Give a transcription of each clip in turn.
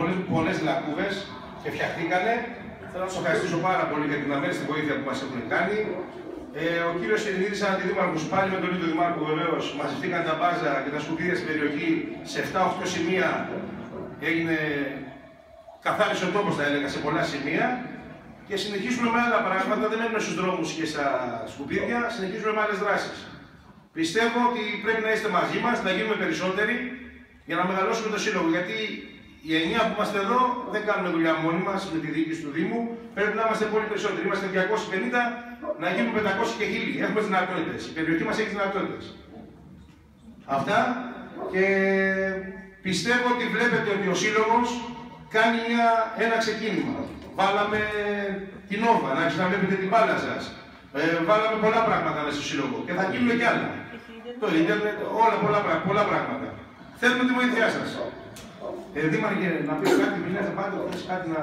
πολλές λακκούβες και φτιαχτήκανε. Θέλω να σας ευχαριστήσω πάρα πολύ για την αμέριστη βοήθεια που μας έχουν κάνει. Ο κύριος Ειρηνίδης, αντιδήμαρχος, πάλι με τον ίδιο δημάρχο βεβαίως, μαζευτήκαν τα μπάζα και τα σκουπίδια στην περιοχή σε 7-8 σημεία. Έγινε καθάρισε ο τόπος, θα έλεγα, σε πολλά σημεία. Και συνεχίζουμε με άλλα πράγματα, δεν μένουμε στους δρόμους και στα σκουπίδια, συνεχίζουμε με άλλες δράσεις. Πιστεύω ότι πρέπει να είστε μαζί μας, να γίνουμε περισσότεροι για να μεγαλώσουμε το σύλλογο. Γιατί οι 9 που είμαστε εδώ δεν κάνουμε δουλειά μόνοι μας με τη διοίκηση του Δήμου. Πρέπει να είμαστε πολύ περισσότεροι. Είμαστε 250, να γίνουμε 500 και 1000. Έχουμε δυνατότητες. Η περιοχή μας έχει δυνατότητες. Αυτά και πιστεύω ότι βλέπετε ότι ο σύλλογος κάνει ένα ξεκίνημα. Βάλαμε την Όβα, να ξαναβλέπετε την μπάλα σας. Βάλαμε πολλά πράγματα μέσα στο σύλλογο και θα γίνουν κι άλλα. Το ίντερνετ, πολλά πράγματα. Θέλουμε τη βοήθειά σας. Δήμαρχε, να πεις κάτι, μιλάτε πάντα, θέλεις κάτι να...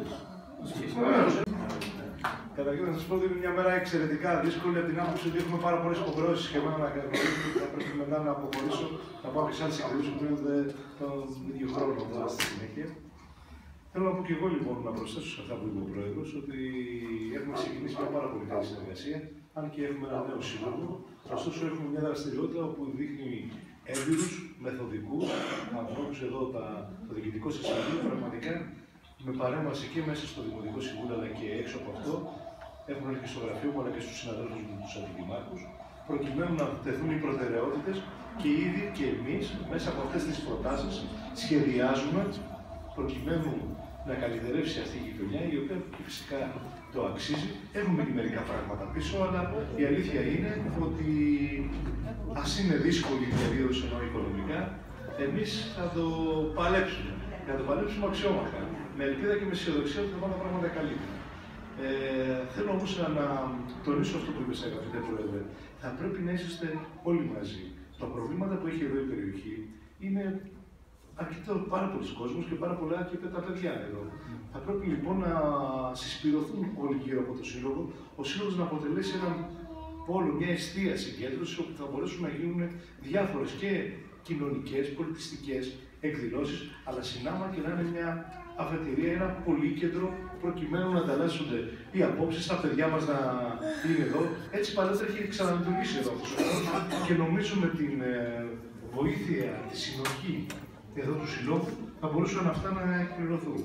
Καταρχήν να σας πω ότι είναι μια μέρα εξαιρετικά δύσκολη από την άποψη ότι έχουμε πάρα πολλές υποχρεώσεις και εμένα να γνωρίζουμε ότι θα πρέπει μετά να αποχωρήσω, να πάω και σε άλλες εκδηλώσεις που γίνονται τον ίδιο χρόνο εδώ στη συνέχεια. Θέλω να πω και εγώ λοιπόν να προσθέσω σε αυτά που είπε ο Πρόεδρος ότι έχουμε ξεκινήσει μια πάρα πολύ καλή συνεργασία, αν και έχουμε ένα νέο σύλλογο. Ωστόσο, έχουμε μια δραστηριότητα όπου δείχνει έμπειρους, μεθοδικούς ανθρώπους εδώ, το Διοικητικό Συμβούλιο, πραγματικά με παρέμβαση και μέσα στο Δημοτικό Συμβούλιο αλλά και έξω από αυτό. Έχουμε έρθει και στο γραφείο μου αλλά και στους συναδέλφους μου, τους αντιδημάρχους, προκειμένου να τεθούν οι προτεραιότητες και ήδη και εμείς μέσα από αυτές τις προτάσεις σχεδιάζουμε προκειμένου να καλυτερεύσει αυτή η γειτονιά, η οποία φυσικά το αξίζει. Έχουμε και μερικά πράγματα πίσω, αλλά η αλήθεια είναι ότι ας είναι δύσκολη η περίοδος εννοώ οικονομικά, εμείς θα το παλέψουμε. Και θα το παλέψουμε αξιόμαχα. Με ελπίδα και με αισιοδοξία ότι θα πάνε τα πράγματα καλύτερα. Θέλω όμως να τονίσω αυτό που είπες, αγαπητέ Πρόεδρε. Θα πρέπει να είσαστε όλοι μαζί. Τα προβλήματα που έχει εδώ η περιοχή είναι πάρα πολλοί κόσμος και πάρα πολλά και τα παιδιά εδώ. Θα πρέπει λοιπόν να συσπηρωθούν όλοι γύρω από το Σύλλογο, ο Σύλλογος να αποτελέσει έναν πόλο, μια εστία συγκέντρωση όπου θα μπορέσουν να γίνουν διάφορες και κοινωνικές, πολιτιστικές εκδηλώσεις, αλλά συνάμα και να είναι μια αφετηρία, ένα πολύκεντρο προκειμένου να ανταλλάσσονται οι απόψεις, τα παιδιά μας να είναι εδώ. Έτσι παλαιότερα έχει ξαναλειτουργήσει εδώ και νομίζω με την βοήθεια, τη συνοχή εδώ του Συλλόγου θα μπορούσαν αυτά να εκπληρωθούν.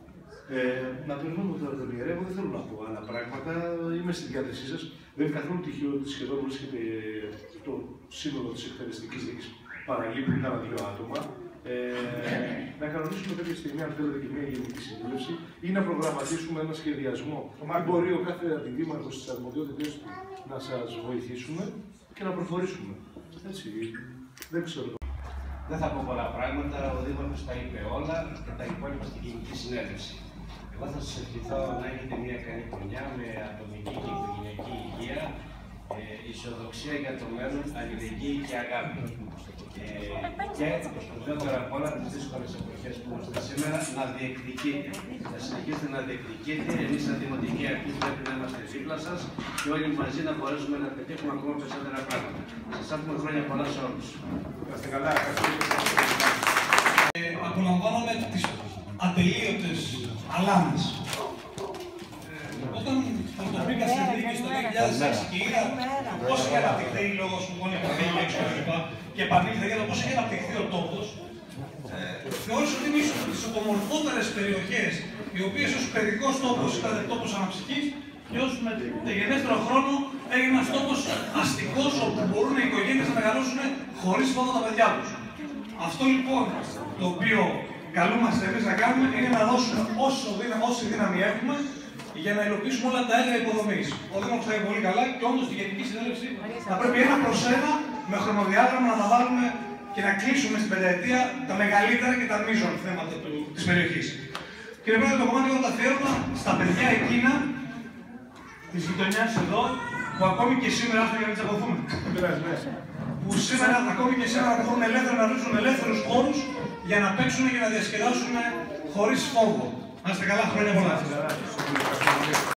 Να περιμένουμε τώρα τον ιερέα, εγώ δεν θέλω να πω άλλα πράγματα. Είμαι στη διάθεσή σας. Δεν είναι καθόλου τυχαίο ότι σχεδόν βρίσκεται το σύνολο της εκτελεστικής δίκης παραλείπουν κάνα 2 άτομα. Να κανονίσουμε κάποια στιγμή, αν θέλετε, και μια γενική συνέλευση ή να προγραμματίσουμε ένα σχεδιασμό. Αν μπορεί ο κάθε αντιδήμαρχος στις αρμοδιότητες του να σας βοηθήσουμε και να προχωρήσουμε. Έτσι, δεν ξέρω. Δεν θα πω πολλά πράγματα, ο Δήμαρχος τα είπε όλα και τα υπόλοιπα στην Γενική Συνέλευση. Εγώ θα σας ευχηθώ να έχετε μια καλή χρονιά με ατομική και οικογενειακή υγεία, ισοδοξία για το μέλλον, αλληλεγγύη και αγάπη. Και το σπουδαιότερο απ' όλα τις δύσκολες εποχές που είμαστε σήμερα, να διεκδικείτε. Να συνεχίσετε να διεκδικείτε. Εμείς σαν Δημοτική Αρχή πρέπει να είμαστε δίπλα σας και όλοι μαζί να μπορέσουμε να πετύχουμε ακόμα περισσότερα πράγματα. Σας εύχομαι χρόνια πολλά σε όλους. Είστε καλά. Απολαμβάνομαι τις ατελείωτες αλάνες. Όταν πρωτοβρήκα στη Δίκη στο 2006 και είδα πώς είχε αναπτυχθεί η λόγος που μόνοι είχαν φύγει έξω και επανήλθε για το πώς είχε αναπτυχθεί ο τόπος, θεώρησα ότι είναι ίσως από τις ομορφότερες περιοχές, οι οποίες ως παιδικός τόπος ήταν τόπος αναψυχής και ως μεταγενέστερο χρόνο έγινε ένας τόπος αστικός όπου μπορούν οι οικογένειες να μεγαλώσουν χωρίς φόβο τα παιδιά τους. Αυτό λοιπόν το οποίο καλούμαστε εμείς να κάνουμε είναι να δώσουμε όση δύναμη έχουμε για να υλοποιήσουμε όλα τα έργα υποδομής. Ο Δήμαρχος τα είπε πολύ καλά και όντως στη Γενική Συνέλευση θα πρέπει 1 προς 1 με χρονοδιάγραμμα να τα βάλουμε και να κλείσουμε στην πενταετία τα μεγαλύτερα και τα μείζων θέματα της περιοχής. Κύριε Πρόεδρε, το κομμάτι εγώ το αφιέρωμα στα παιδιά εκείνα της γειτονιάς εδώ που ακόμη και σήμερα, άστο για να τσακωθούμε, που σήμερα ακόμη και σήμερα μπορούν ελεύθερα να βρίσκουν ελεύθερους χώρους για να παίξουν και να διασκεδάσουν χωρίς φόβο. Να είστε καλά, χρόνια πολλά.